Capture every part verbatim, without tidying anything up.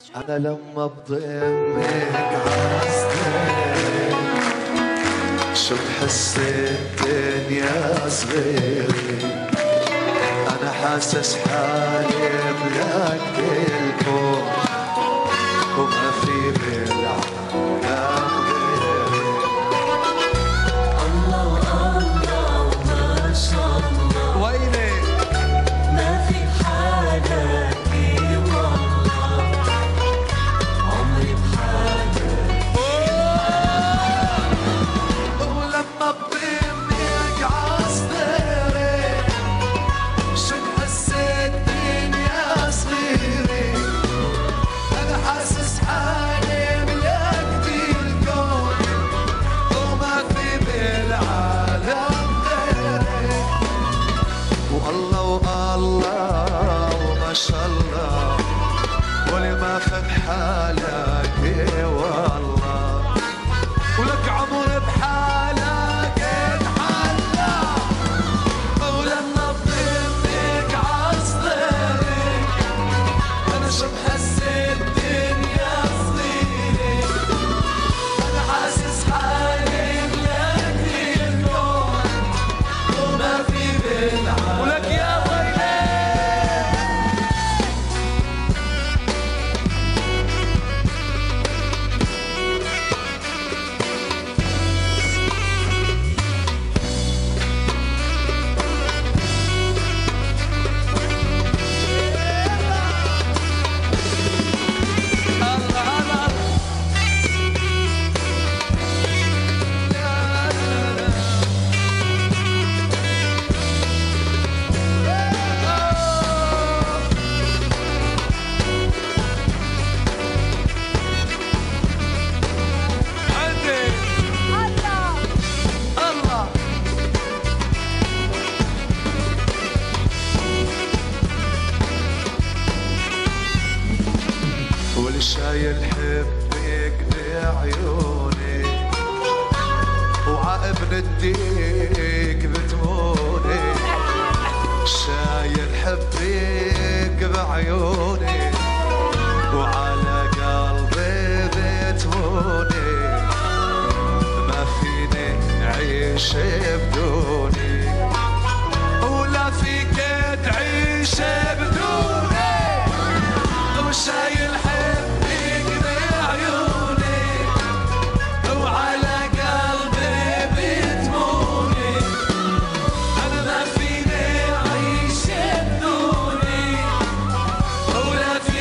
أنا لما بضمك عزتك شو بحسيت يا صغيري، أنا حاسس حالي ملاك الكون وما في بالعالم غيري. الله الله وما شاء الله، ويلي ما في حالك والله، عمري بحالك. ولما بضمك عصدري شو حسيت يا صغيري، أنا حاسس حالي ملاك الكون وما في بالعالم غيري. والله والله وما شاء الله، واللي ما في بحالك والله، ولك عمر بحالك انحلى. ولما بضمك عصدري انا شو بحسيت الدنيا صغيري، انا حاسس حالي ملاك الكون وما في بالعالم. ولك يا ويلي شايل حبك بعيوني وعقب نديك بتموني، شايل حبك بعيوني وعلى قلبي بتموني، ما فيني نعيش بدوني ولا فيك تعيش بدوني. وشايل حبك بعيوني وعلى قلبي بتموني، أنا ما فيني أعيش بدوني ولا في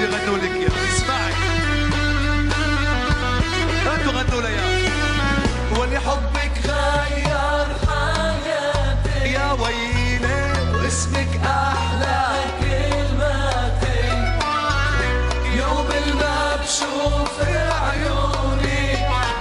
يغنوا لك يا اسمعي انتوا غنوا لي يا ولحبك غير حياتي يا ويلي واسمك أحلى كلماتي يوم ما بشوف عيوني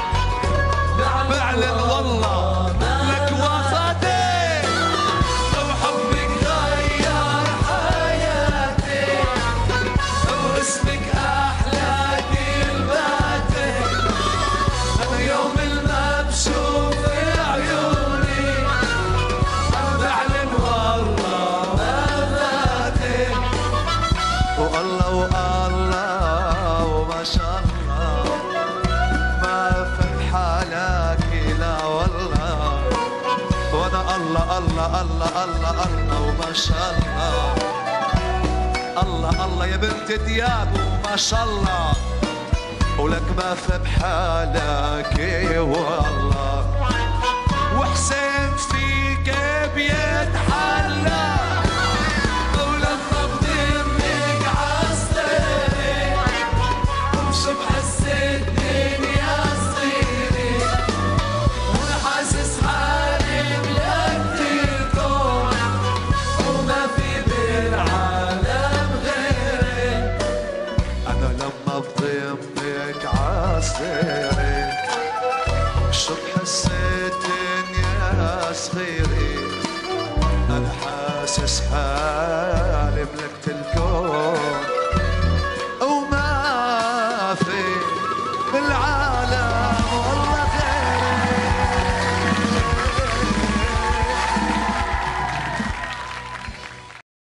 بعلن والله لك وفاتي وحبك غير حياتي واسمك أحلى كلماتي أنا يوم ما بشوف عيوني بعلن والله ما فاتك والله والله وما شاء الله ما في بحالك لا والله وانا الله الله الله الله الله وما شاء الله الله الله يا بنت دياب وما شاء الله ولك ما في بحالك والله وحسين فيك بيتحلى ولما بضمك عالصيري وبشوف حسيت الدنيا صغيري وانا حاسس حالي بلا كتير كون وما في بالعالم غيري أنا لما بضمك عالصيري شوف حسيت الدنيا صغيري أنا حاسس حالي ملكت الكون